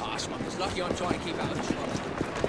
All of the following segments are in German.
It's lucky I'm trying to keep out of the shop.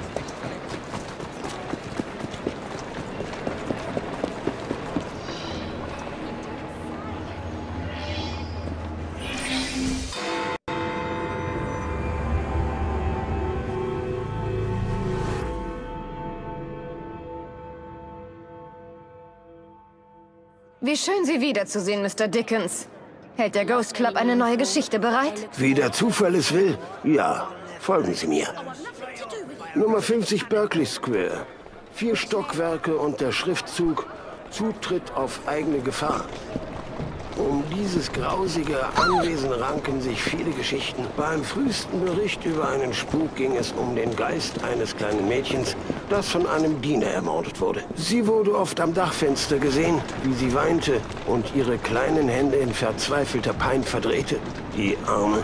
Wie schön, Sie wiederzusehen, Mr. Dickens. Hält der Ghost Club eine neue Geschichte bereit? Wie der Zufall es will, ja. Folgen Sie mir. Nummer 50 Berkeley Square. 4 Stockwerke und der Schriftzug Zutritt auf eigene Gefahr. Um dieses grausige Anwesen ranken sich viele Geschichten. Beim frühesten Bericht über einen Spuk ging es um den Geist eines kleinen Mädchens, das von einem Diener ermordet wurde. Sie wurde oft am Dachfenster gesehen, wie sie weinte und ihre kleinen Hände in verzweifelter Pein verdrehte. Die Arme.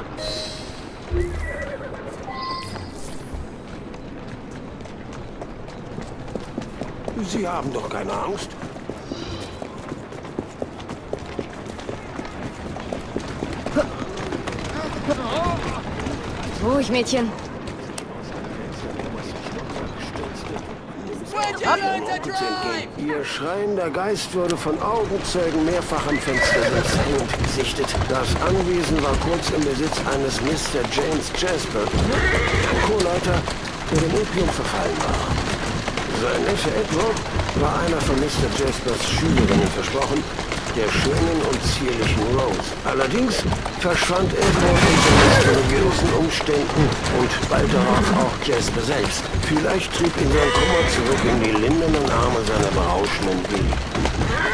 Sie haben doch keine Angst. Ruhig, Mädchen. Ihr schreiender Geist wurde von Augenzeugen mehrfach am Fenster hängend gesichtet. Das Anwesen war kurz im Besitz eines Mr. James Jasper, Co-Leiter, der dem Opium verfallen war. Sein Neffe Edward war einer von Mr. Jaspers Schülerinnen versprochen, der schönen und zierlichen Rose. Allerdings verschwand Edward unter mysteriösen Umständen und bald darauf auch Jasper selbst. Vielleicht trieb ihn sein Kummer zurück in die lindernden Arme seiner berauschenden Geliebten.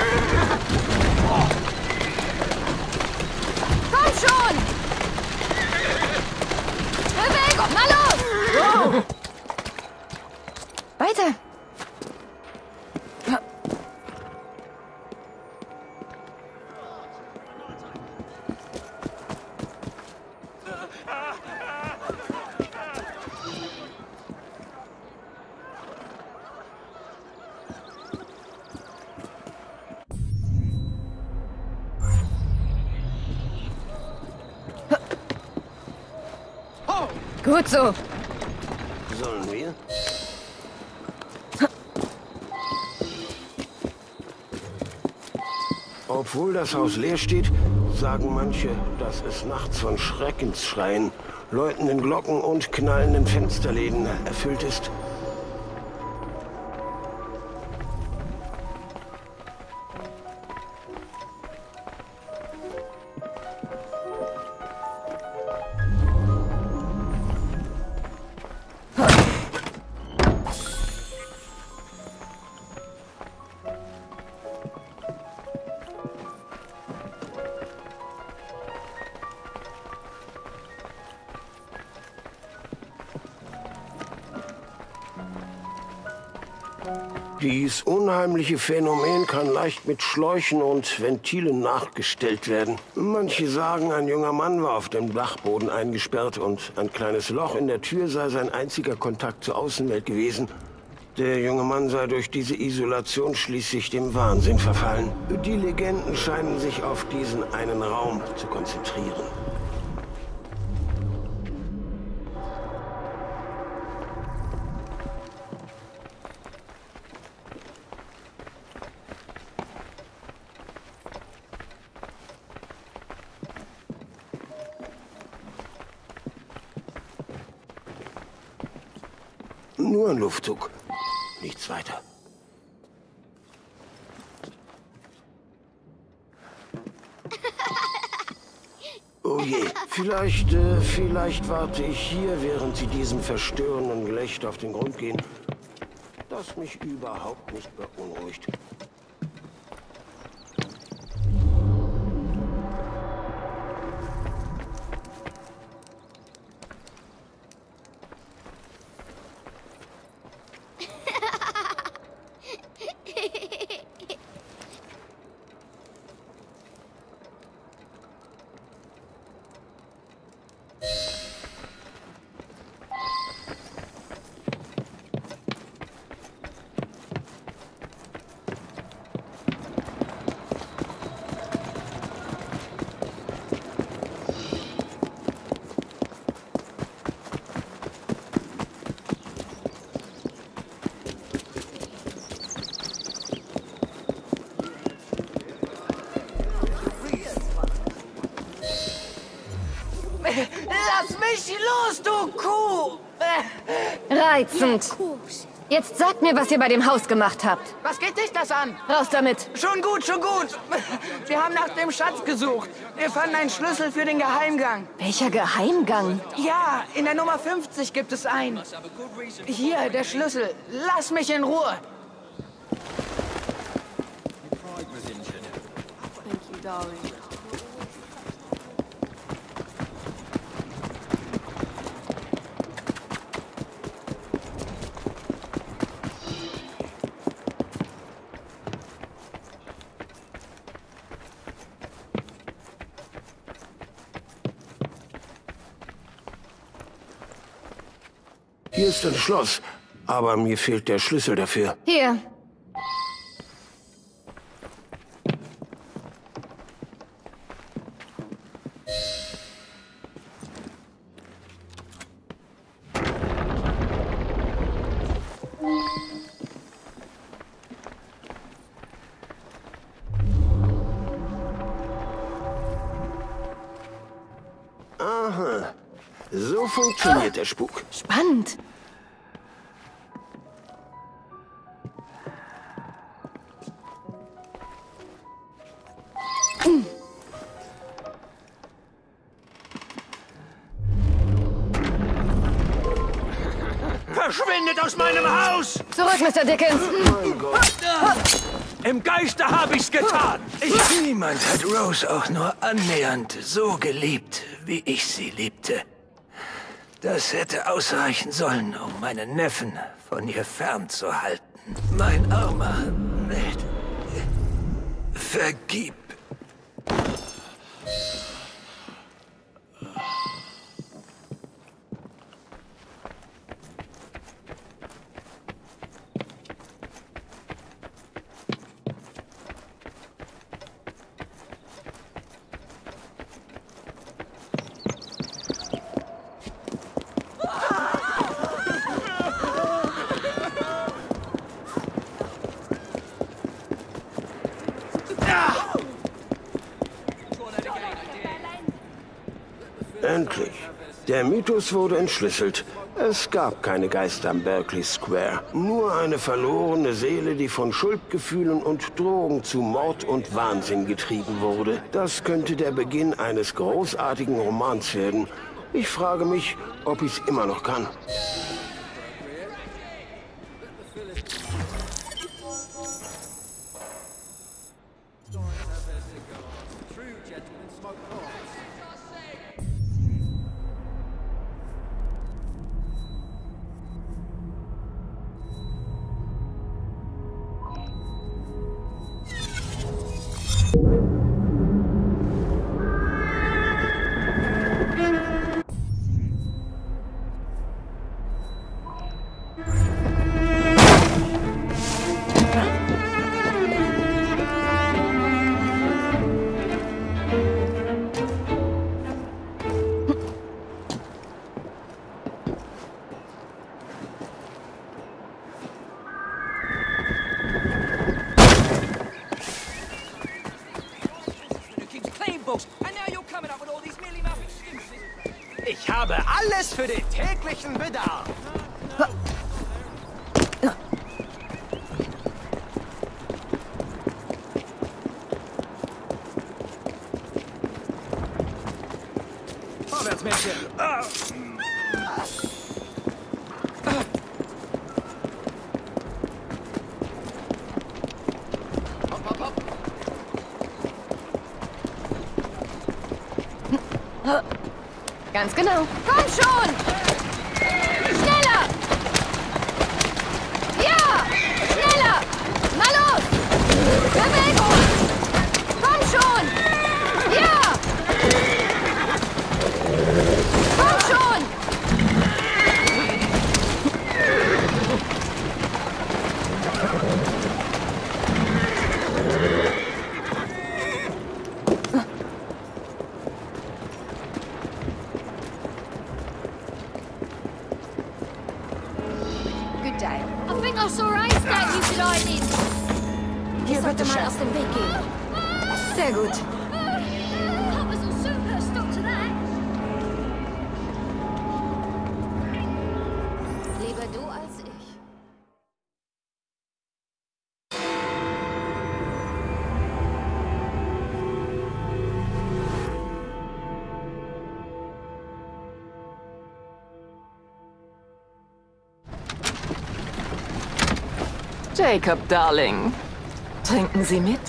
Komm schon! Bewegung, na los! Wow. Weiter! Gut so. Sollen wir? Obwohl das Haus leer steht, sagen manche, dass es nachts von Schreckensschreien, läutenden Glocken und knallenden Fensterläden erfüllt ist. Dies unheimliche Phänomen kann leicht mit Schläuchen und Ventilen nachgestellt werden. Manche sagen, ein junger Mann war auf dem Dachboden eingesperrt und ein kleines Loch in der Tür sei sein einziger Kontakt zur Außenwelt gewesen. Der junge Mann sei durch diese Isolation schließlich dem Wahnsinn verfallen. Die Legenden scheinen sich auf diesen einen Raum zu konzentrieren. Nur ein Luftzug. Nichts weiter. Oh je. Vielleicht warte ich hier, während Sie diesem verstörenden Gelächter auf den Grund gehen, das mich überhaupt nicht beunruhigt. Lass mich los, du Kuh! Reizend. Jetzt sagt mir, was ihr bei dem Haus gemacht habt. Was geht dich das an? Raus damit. Schon gut, schon gut. Wir haben nach dem Schatz gesucht. Wir fanden einen Schlüssel für den Geheimgang. Welcher Geheimgang? Ja, in der Nummer 50 gibt es einen. Hier, der Schlüssel. Lass mich in Ruhe. Thank you, darling. Hier ist ein Schloss, aber mir fehlt der Schlüssel dafür. Hier. Aha, so funktioniert der Spuk. Spannend. Verschwindet aus meinem Haus! Zurück, Mr. Dickens. Mein Gott. Im Geiste habe ich's getan! Niemand hat Rose auch nur annähernd so geliebt, wie ich sie liebte. Das hätte ausreichen sollen, um meinen Neffen von ihr fernzuhalten. Mein armer Ned. Vergib. Endlich. Der Mythos wurde entschlüsselt. Es gab keine Geister am Berkeley Square. Nur eine verlorene Seele, die von Schuldgefühlen und Drogen zu Mord und Wahnsinn getrieben wurde. Das könnte der Beginn eines großartigen Romans werden. Ich frage mich, ob ich's immer noch kann. Ich habe alles für den täglichen Bedarf. Vorwärts, Mädchen. Hopp, hopp, hopp. Ganz genau. Komm schon! Schneller! Ja! Schneller! Mal los! Bewegung! Komm schon! Ja! Komm schon! I think I saw Ace that you could hide in. Hier, bitte Mal schön. aus dem Weg gehen. Sehr gut. That was a super stop to that. Jacob, Darling. Trinken Sie mit?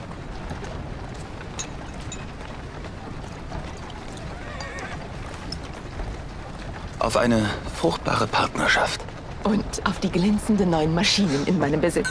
Auf eine fruchtbare Partnerschaft. Und auf die glänzenden neuen Maschinen in meinem Besitz.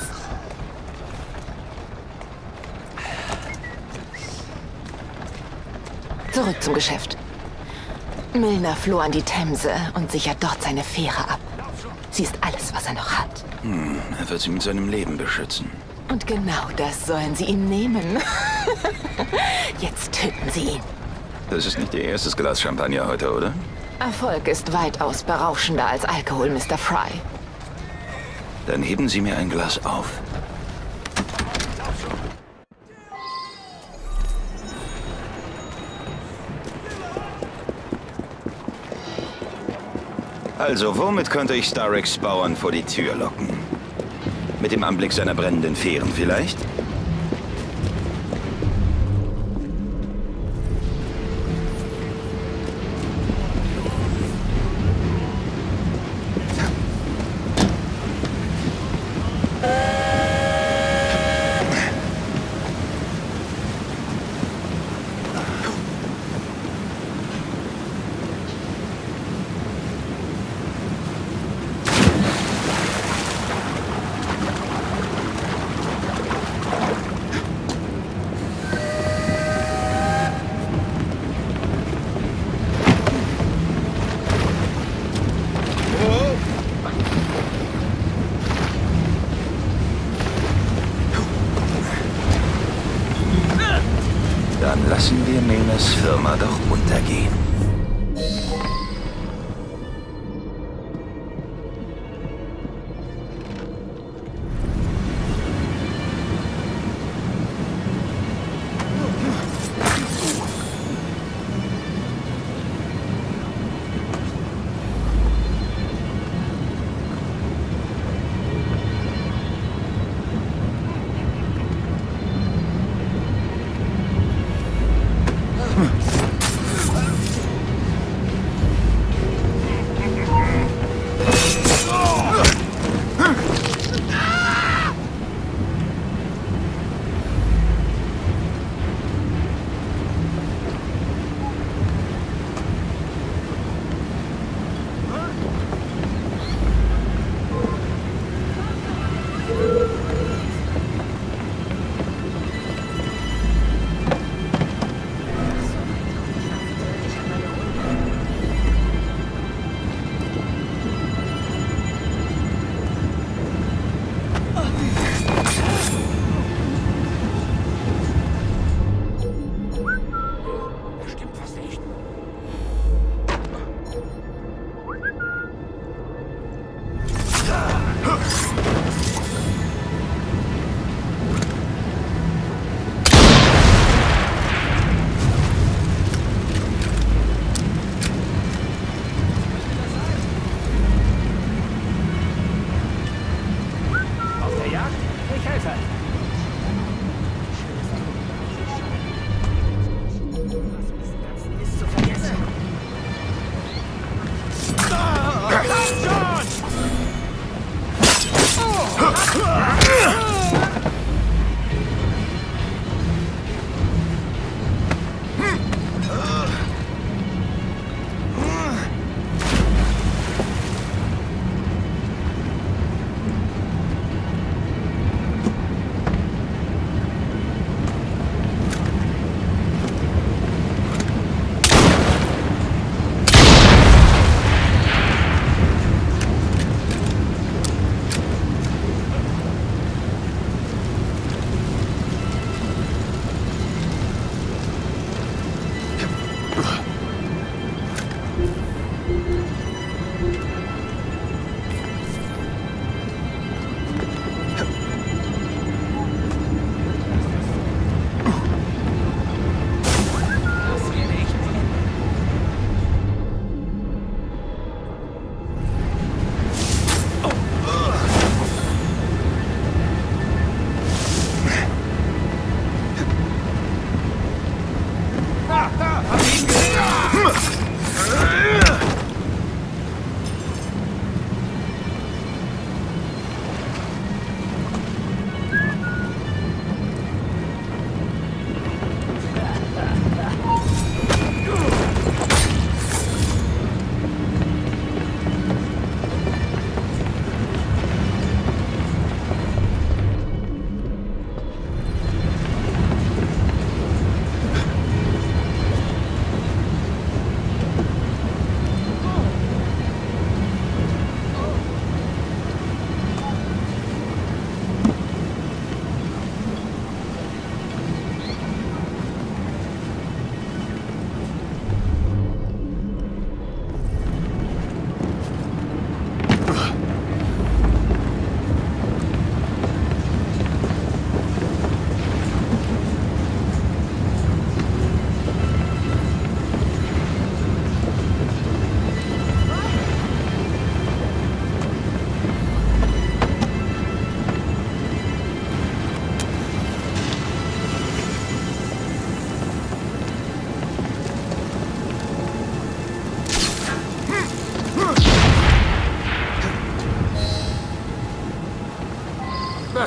Zurück zum Geschäft. Milner floh an die Themse und sichert dort seine Fähre ab. Sie ist alles, was er noch hat. Er wird sie mit seinem Leben beschützen. Und genau das sollen sie ihm nehmen. Jetzt töten sie ihn. Das ist nicht Ihr erstes Glas Champagner heute, oder? Erfolg ist weitaus berauschender als Alkohol, Mr. Fry. Dann heben Sie mir ein Glas auf. Also, womit könnte ich Starricks Bauern vor die Tür locken? Mit dem Anblick seiner brennenden Fähren vielleicht? Dann lassen wir Milners Firma doch untergehen.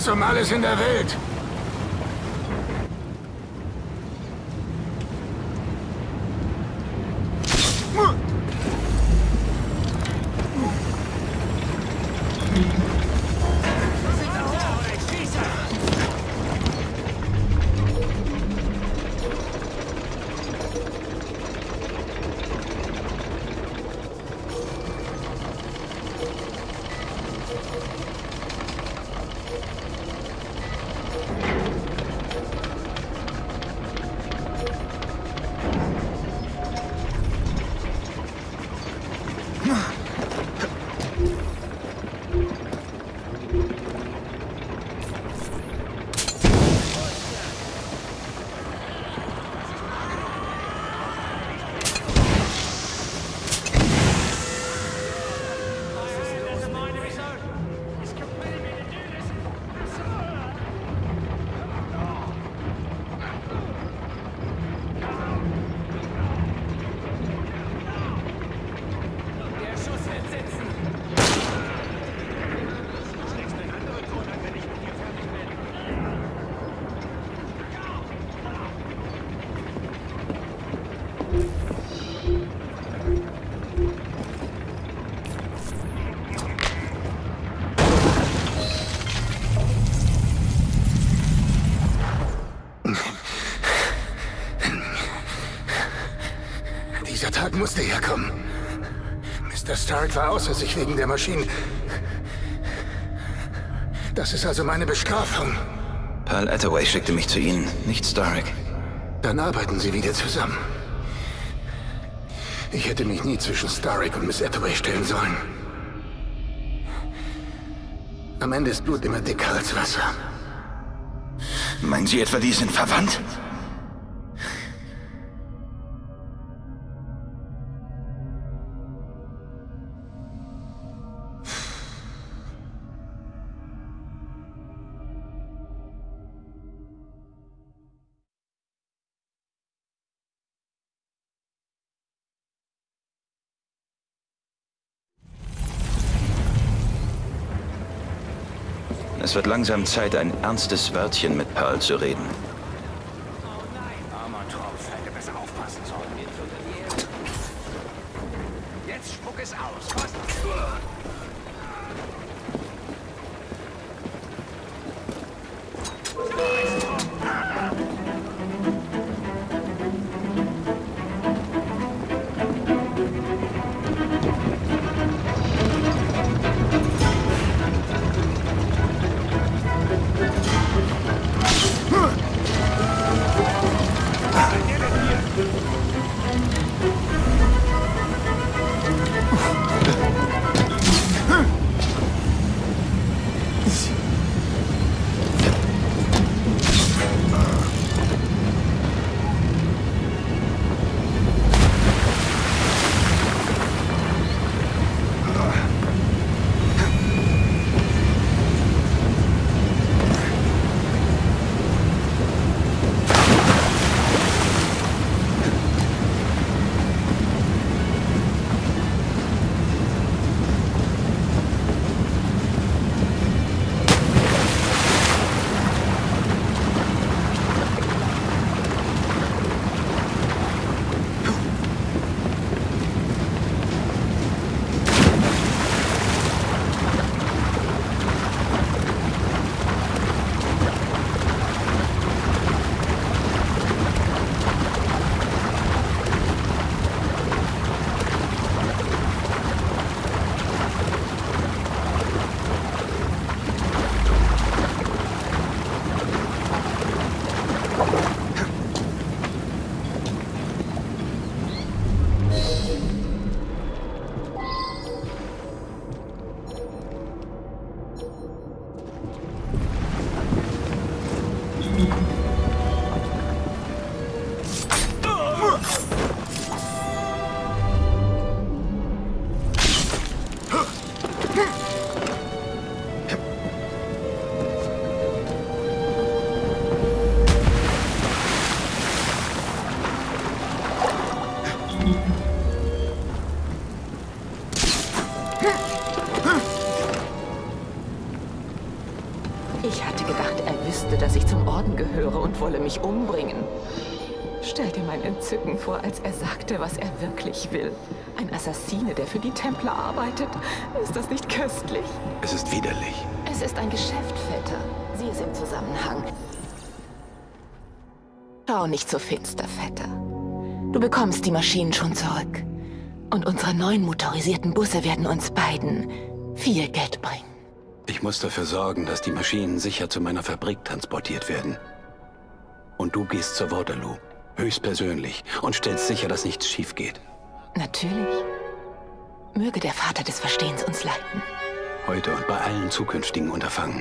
um alles in der Welt. Dieser Tag musste herkommen. Mr. Stark war außer sich wegen der Maschinen. Das ist also meine Bestrafung. Pearl Attaway schickte mich zu Ihnen, nicht Stark. Dann arbeiten Sie wieder zusammen. Ich hätte mich nie zwischen Stark und Miss Attaway stellen sollen. Am Ende ist Blut immer dicker als Wasser. Meinen Sie etwa, die sind verwandt? Es wird langsam Zeit, ein ernstes Wörtchen mit Pearl zu reden. Oh nein, armer Tropf, hätte besser aufpassen sollen. Jetzt spuck es aus. Was? wüsste, dass ich zum Orden gehöre und wolle mich umbringen. Stell dir mein Entzücken vor, als er sagte, was er wirklich will. Ein Assassine, der für die Templer arbeitet. Ist das nicht köstlich? Es ist widerlich. Es ist ein Geschäft, Vetter. Sieh es im Zusammenhang. Schau nicht so finster, Vetter. Du bekommst die Maschinen schon zurück. Und unsere neuen motorisierten Busse werden uns beiden viel Geld bringen. Ich muss dafür sorgen, dass die Maschinen sicher zu meiner Fabrik transportiert werden. Und du gehst zur Waterloo, höchstpersönlich, und stellst sicher, dass nichts schief geht. Natürlich. Möge der Vater des Verstehens uns leiten. Heute und bei allen zukünftigen Unterfangen.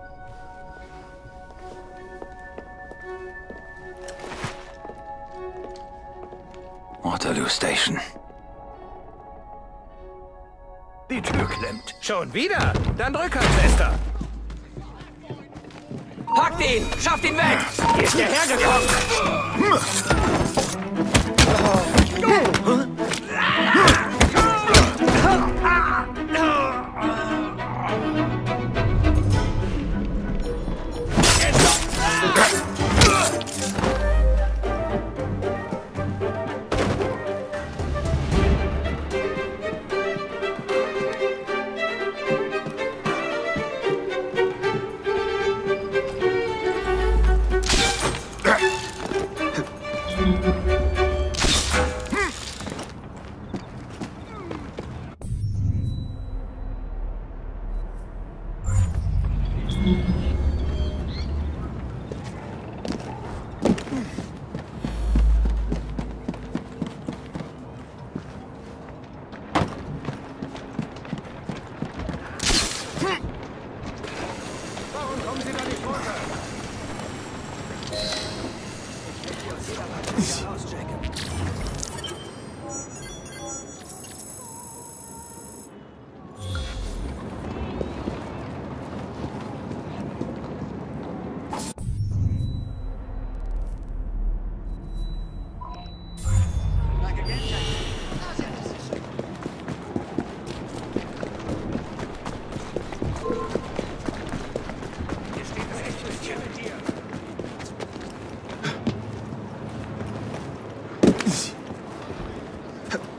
Waterloo Station. Die Tür klemmt. Schon wieder? Dann Rückhandfester. Packt ihn! Schafft ihn weg! Hier ist der hergekommen!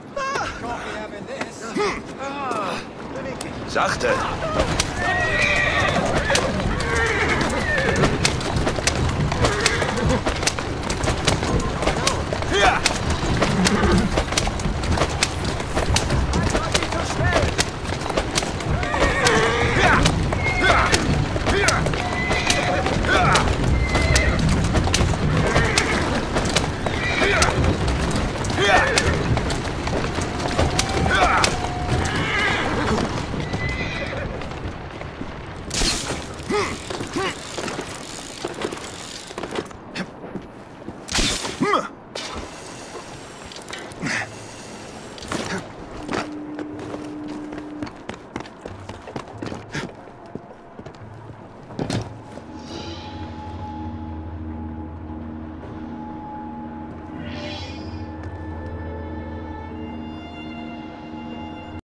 Sachte!